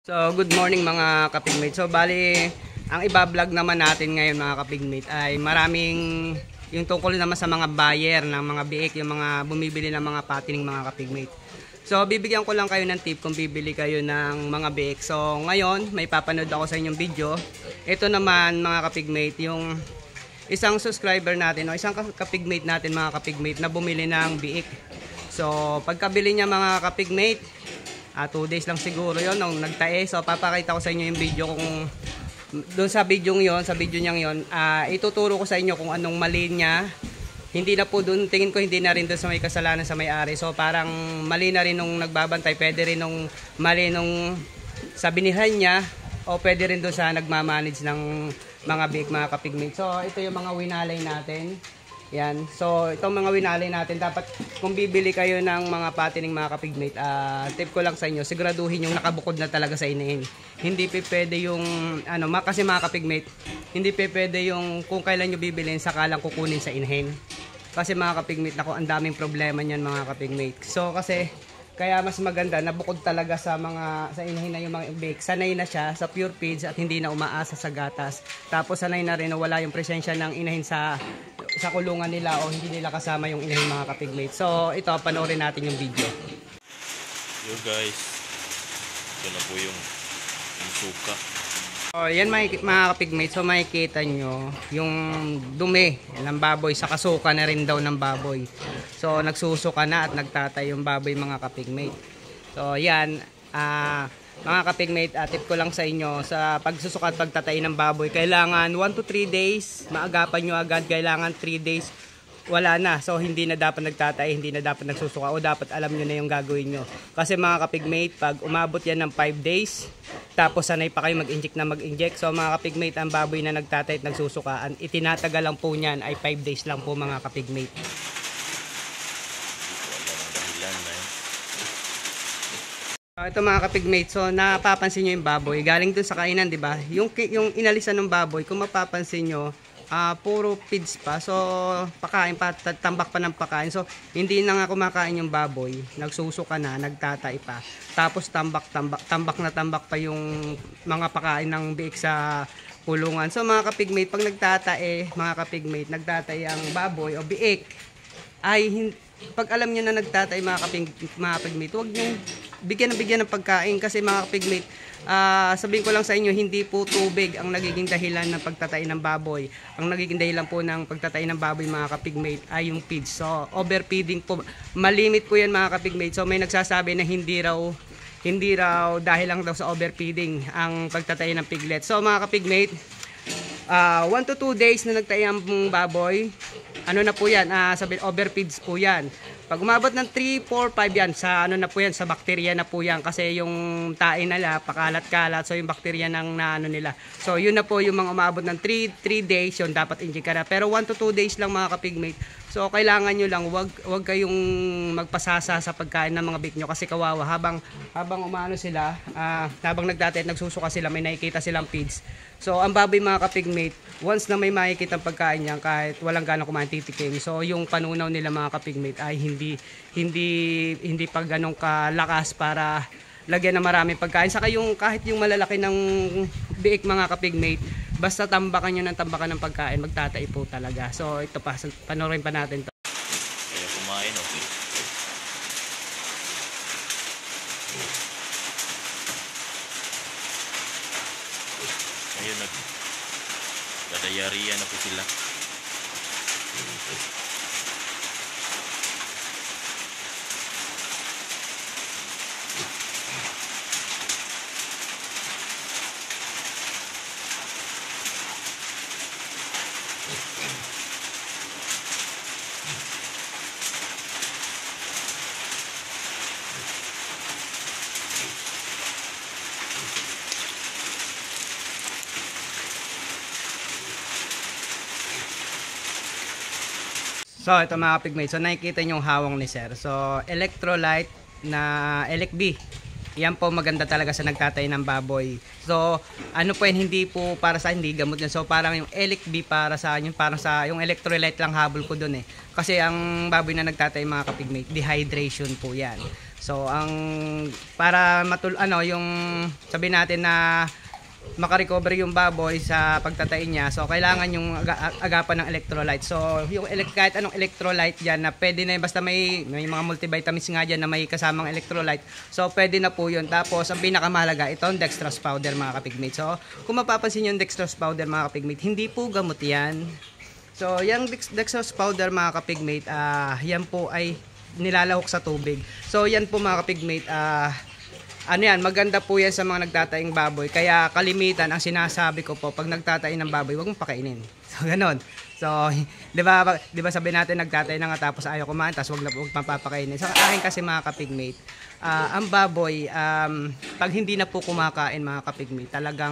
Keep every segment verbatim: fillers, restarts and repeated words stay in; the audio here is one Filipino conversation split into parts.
So, good morning mga kapigmate. So, bali, ang iba-vlog naman natin ngayon mga kapigmate ay maraming yung tungkol naman sa mga buyer ng mga biik, yung mga bumibili ng mga patining mga kapigmate. So, bibigyan ko lang kayo ng tip kung bibili kayo ng mga biik. So, ngayon, may papanood ako sa inyong video. Ito naman mga kapigmate, yung isang subscriber natin o isang kapigmate natin mga kapigmate na bumili ng biik. So, pagkabili niya mga kapigmate, Uh, two days lang siguro yon nung nagtae. So papakita ko sa inyo yung video kung doon sa video yon, sa video niyang yon, uh, ituturo ko sa inyo kung anong mali niya. Hindi na po doon, tingin ko hindi na rin doon sa may kasalanan sa may-ari. So parang mali na rin nung nagbabantay, pwede rin nung mali nung sa binilhan niya o pwede rin doon sa nagmamanage ng mga big mga kapigmate. So ito yung mga winalay natin. Yan. So, itong mga winalay natin, dapat kung bibili kayo ng mga patining mga kapigmate, uh, tip ko lang sa inyo, siguraduhin yung nakabukod na talaga sa inahin. Hindi pe pwede yung, ano, kasi mga kapigmate, hindi pe pwede yung kung kailan nyo bibilin, saka lang kukunin sa inahin. Kasi mga kapigmate, nako, ang daming problema niyan mga kapigmate. So, kasi, kaya mas maganda na bukod talaga sa mga sa inahin na yung mga bake. Sanay na siya sa pure feeds at hindi na umaasa sa gatas. Tapos sanay na rin na wala yung presensya ng inahin sa sa kulungan nila o hindi nila kasama yung inahin mga kapigmate. So ito, panoorin natin yung video. Yo guys, ito na po yung, yung suka. So yan mga, mga kapigmate, so makikita nyo yung dumi ng baboy sa kasuka na rin daw ng baboy. So nagsusuka na at nagtatay yung baboy mga kapigmate. So yan, uh, mga kapigmate, uh, tip ko lang sa inyo sa pagsusuka at pagtatay ng baboy, kailangan one to three days, maagapan nyo agad, kailangan three days wala na. So hindi na dapat nagtatay, hindi na dapat nagsusuka, o dapat alam nyo na yung gagawin nyo. Kasi mga kapigmate, pag umabot yan ng five days, tapos sanay pa kayo mag-inject na mag-inject. So mga kapigmate, ang baboy na nagtatay at nagsusuka, ang itinatagal lang po niyan ay five days lang po mga kapigmate. Uh, ito mga kapigmate, so napapansin nyo yung baboy, galing dun sa kainan, di ba? Yung, yung inalisan ng baboy, kung mapapansin nyo, Uh, puro feeds pa. So pakain pa, tambak pa ng pakain. So hindi na nga kumakain yung baboy, nagsusuka na, nagtatay pa. Tapos tambak tambak tambak na tambak pa yung mga pakain ng biik sa kulungan. So mga kapigmate, pag nagtatae, mga kapigmate, nagtatay ang baboy o biik, ay pag alam niyo na nagtatay mga kapigmate, mga kapigmate, huwag niyo bigyan ng bigyan ng pagkain. Kasi mga kapigmate, uh, sabihin ko lang sa inyo, hindi po tubig ang nagiging dahilan ng pagtatay ng baboy. Ang nagiging dahilan po ng pagtatay ng baboy mga kapigmate ay yung feed. So overfeeding po, malimit po yan mga kapigmate. So may nagsasabi na hindi raw hindi raw dahil lang daw sa overfeeding ang pagtatay ng piglet. So mga kapigmate, uh, one to two days na nagtay ang baboy, ano na po yan, uh, sabi, overfeeds po yan. Pag umabot ng three, four, five yan, sa ano na po yan, sa bakterya na po yan. Kasi yung tae nila, pakalat-kalat, so yung bakterya ng na, ano nila. So yun na po yung mga umabot ng three days, yun dapat inject ka na. Pero one to two days lang mga kapigmate. So kailangan nyo lang, wag, wag kayong magpasasa sa pagkain ng mga biik nyo. Kasi kawawa, habang, habang umano sila, uh, habang nagtatay at nagsusuka sila, may nakikita silang feeds. So ang baboy mga kapigmate, once na may makikita ang pagkain niyan, kahit walang ganang kumain, titikim. So yung panunaw nila mga kapigmate ay hindi hindi hindi pa ganong kalakas para lagyan ng maraming pagkain. Saka yung kahit yung malalaki ng biik mga kapigmate, basta tambakan nyo ng tambakan ng pagkain, magtatay po talaga. So ito pa, panoorin pa natin to. Kaya kumain, okay. Ayun, nag dadayarian na po sila. So ito mga kapigmate, so nakikita nyo yung hawang ni sir. So electrolyte na Elec B, yan po maganda talaga sa nagtatay ng baboy. So ano po yan, hindi po para sa hindi gamot yan. So parang yung Elec B para sa yung parang sa yung electrolyte lang habol ko dun eh. Kasi ang baboy na nagtatay mga kapigmate, dehydration po yan. So ang para matul ano yung sabi natin na makarecover yung baboy sa pagtatay niya, so kailangan yung aga agapan ng electrolyte. So yung elek kahit anong electrolyte diyan na pwede na, basta may may mga multivitamins nga diyan na may kasamang electrolyte, so pwede na po yun. Tapos ang pinakamahalaga, itong dextrose powder mga kapigmate. So kung mapapansin yung dextrose powder mga kapigmate, hindi po gamot yan. So yung dex dextrose powder mga kapigmate, uh, yan po ay nilalahok sa tubig. So yan po mga kapigmate, ah uh, ano yan, maganda po yan sa mga nagtataing baboy. Kaya kalimitan ang sinasabi ko po, pag nagtatay ng baboy, huwag mong pakainin. So ganon. So, 'di ba, 'di ba sabi natin nagtatay na nga tapos ayaw kumain, tapos wag na wag papakainin. Sa akin kasi mga kapigmate, uh, ang baboy um, pag hindi na po kumakain mga kapigmate, talagang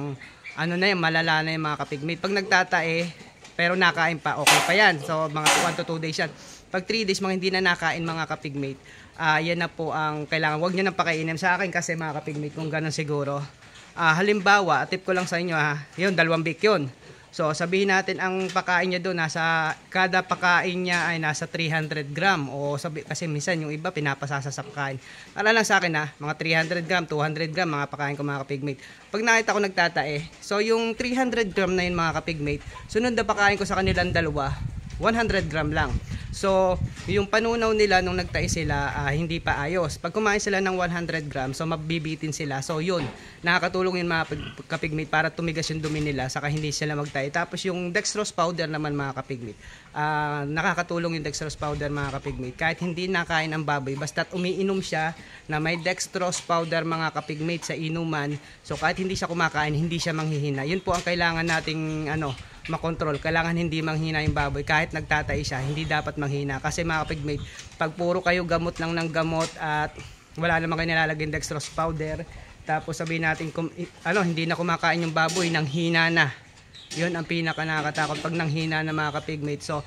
ano na yan, malala na yung mga kapigmate. Pag nagtatae pero nakain pa, okay pa yan. So mga one to two days yan. Pag three days mga hindi na nakain mga kapigmate, uh, yan na po ang kailangan. Huwag nyo nang pakainin. Sa akin kasi mga kapigmate, kung ganun siguro. Uh, halimbawa, tip ko lang sa inyo ha, yun, dalawang week yun. So sabihin natin ang pakain niya doon, nasa, kada pakain niya ay nasa three hundred gram. O sabi, kasi minsan yung iba pinapasasa sa pakain. Para lang sa akin ha, mga three hundred gram, two hundred gram, mga pakain ko mga kapigmate. Pag nakita ko nagtatae, so yung three hundred gram na yun mga kapigmate, sunod na pakain ko sa kanilang dalawa, one hundred gram lang. So, yung panunaw nila nung nagtae sila, uh, hindi pa ayos. Pag kumain sila ng one hundred grams, so mabibitin sila. So, yun, nakakatulong yung mga kapigmate para tumigas yung dumi nila, saka hindi sila magtae. Tapos, yung dextrose powder naman mga kapigmate, uh, nakakatulong yung dextrose powder mga kapigmate. Kahit hindi nakain ang baboy, basta't umiinom siya na may dextrose powder mga kapigmate sa inuman, so kahit hindi siya kumakain, hindi siya manghihina. Yun po ang kailangan nating, ano, makontrol. Kailangan hindi manghina yung baboy. Kahit nagtatay siya, hindi dapat manghina. Kasi mga kapigmate, pag puro kayo gamot lang ng gamot at wala naman kayo nilalagay dextrose powder, tapos sabihin natin, kum, ano, hindi na kumakain yung baboy, nang hina na. Yun ang pinaka nakakatakot pag nang hina na mga kapigmate. So,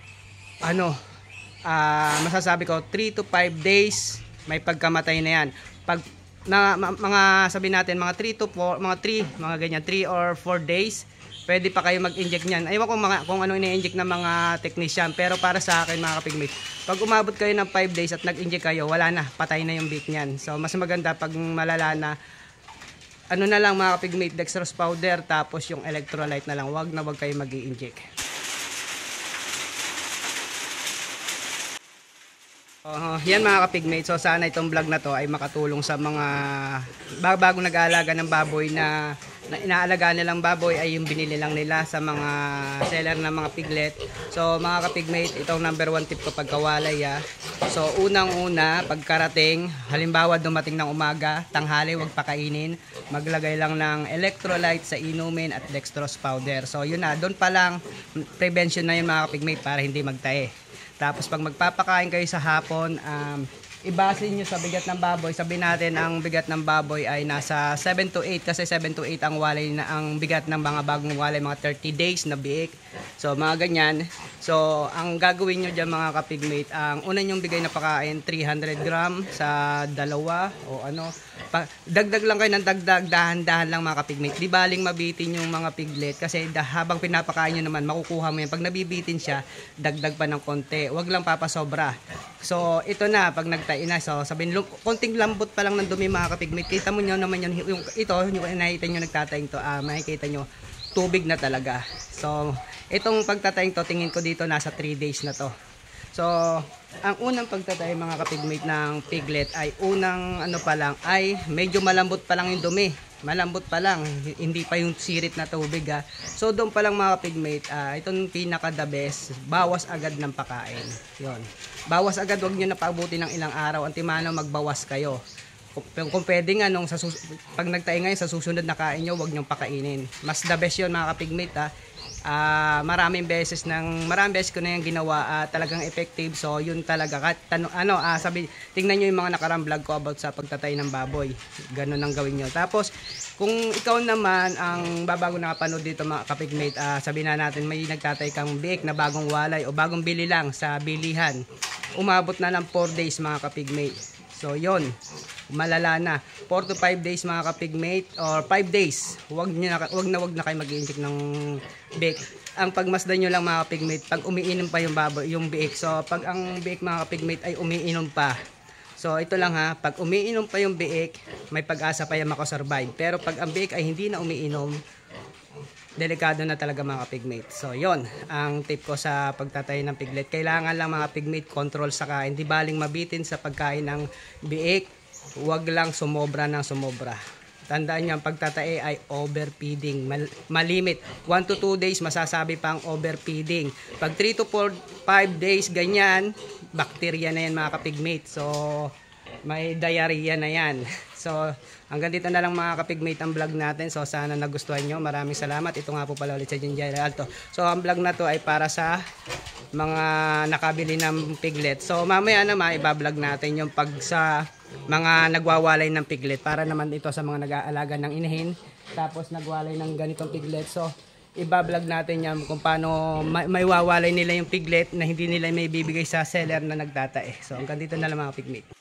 ano, uh, masasabi ko, three to five days, may pagkamatay na yan. Pag na, mga sabihin natin, mga three to four, mga three, mga ganyan, three or four days, pwede pa kayo mag-inject niyan. Aywan ko mga, kung ano ini-inject ng mga technician. Pero para sa akin mga kapigmate, pag umabot kayo ng five days at nag-inject kayo, wala na, patay na yung beak niyan. So mas maganda pag malala na, ano na lang mga kapigmate, dextrose powder, tapos yung electrolyte na lang. Wag na wag kayo mag-i-inject. Uh, yan mga kapigmate, so sana itong vlog na to ay makatulong sa mga bagong nag-aalaga ng baboy na, na inaalagaan nilang baboy ay yung binili lang nila sa mga seller ng mga piglet. So mga kapigmate, itong number one tip ko pagkawalay ah. So unang-una, pagkarating, halimbawa dumating ng umaga, tanghali, wag pakainin, maglagay lang ng electrolyte sa inumin at dextrose powder. So yun na, doon pa lang prevention na yun mga kapigmate para hindi magtae. Tapos pag magpapakain kayo sa hapon, um, ibase nyo sa bigat ng baboy. Sabihin natin ang bigat ng baboy ay nasa seven to eight, kasi seven to eight ang walay na, ang bigat ng mga bagong walay, mga thirty days na biik. So mga ganyan. So ang gagawin nyo dyan mga kapigmate, ang una nyong bigay na pakain three hundred gram sa dalawa o ano. Pa, dagdag lang kayo ng dagdag, dahan-dahan lang mga kapigmate. Di baling mabitin yung mga piglet kasi da, habang pinapakain nyo naman, makukuha mo yan. Pag nabibitin siya, dagdag pa ng konti. Huwag lang papasobra. So ito na, pag nagtain na, so sabihin, konting lambot pa lang ng dumi mga kapigmate. Kita mo nyo naman yun, yung, ito, yung nakita nyo nagtataing to, uh, makikita nyo, tubig na talaga. So itong pagtataing to, tingin ko dito nasa three days na to. So, ang unang pagtatay mga kapigmate ng piglet ay unang ano pa lang ay medyo malambot pa lang yung dumi. Malambot pa lang, hindi pa yung sirit na tubig ha. So doon pa lang mga kapigmate, uh, itong pinaka the best, bawas agad ng pakain. Yon. Bawas agad, wag niyo na paabutin ng ilang araw, antimano magbawas kayo. Kung, kung pwede nga nung sa pag nagtae ngayon sa susunod na kain nyo, wag niyong pakainin. Mas the best yon mga kapigmate ha. Uh, maraming beses ng maraming beses ko na yung ginawa, uh, talagang effective. So yun talaga kat, tano, ano uh, sabi, tingnan nyo yung mga nakarang vlog ko about sa pagtatay ng baboy, ganun ang gawin nyo. Tapos kung ikaw naman ang babago nakapanood dito mga kapigmate, uh, sabi na natin may nagtatay kang biik na bagong walay o bagong bili lang sa bilihan, umabot na ng four days mga kapigmate. So yon, malala na. four to five days mga kapigmate or five days. Huwag niyo na wag na wag na kayo mag-i-inject ng biik. Ang pagmasdan niyo lang mga kapigmate pag umiinom pa yung baboy, yung biik. So pag ang biik mga kapigmate ay umiinom pa. So ito lang ha, pag umiinom pa yung biik, may pag-asa pa yan makasurvive. Pero pag ang biik ay hindi na umiinom, delikado na talaga mga pigmate. So yon ang tip ko sa pagtatay ng piglet. Kailangan lang mga pigmate control sa kain. Di baling mabitin sa pagkain ng biik, huwag lang sumobra ng sumobra. Tandaan nyo, ang pagtatae ay overfeeding. Mal malimit. one to two days, masasabi pang overfeeding. Pag three to four, five days, ganyan, bacteria na yan mga kapigmate. So, may diarrhea na yan. So, hanggang dito na lang mga kapigmate ang vlog natin. So, sana nagustuhan nyo. Maraming salamat. Ito nga po pala ulit sa Jinjay Realto. So, ang vlog na to ay para sa mga nakabili ng piglet. So, mamaya naman, ibablog natin yung pag sa mga nagwawalay ng piglet. Para naman ito sa mga nag-aalaga ng inahin. Tapos, nagwalay ng ganitong piglet. So, ibablog natin yan kung paano may, may wawalay nila yung piglet na hindi nila may bibigay sa seller na nagtatae. So, hanggang dito na lang mga pigmate.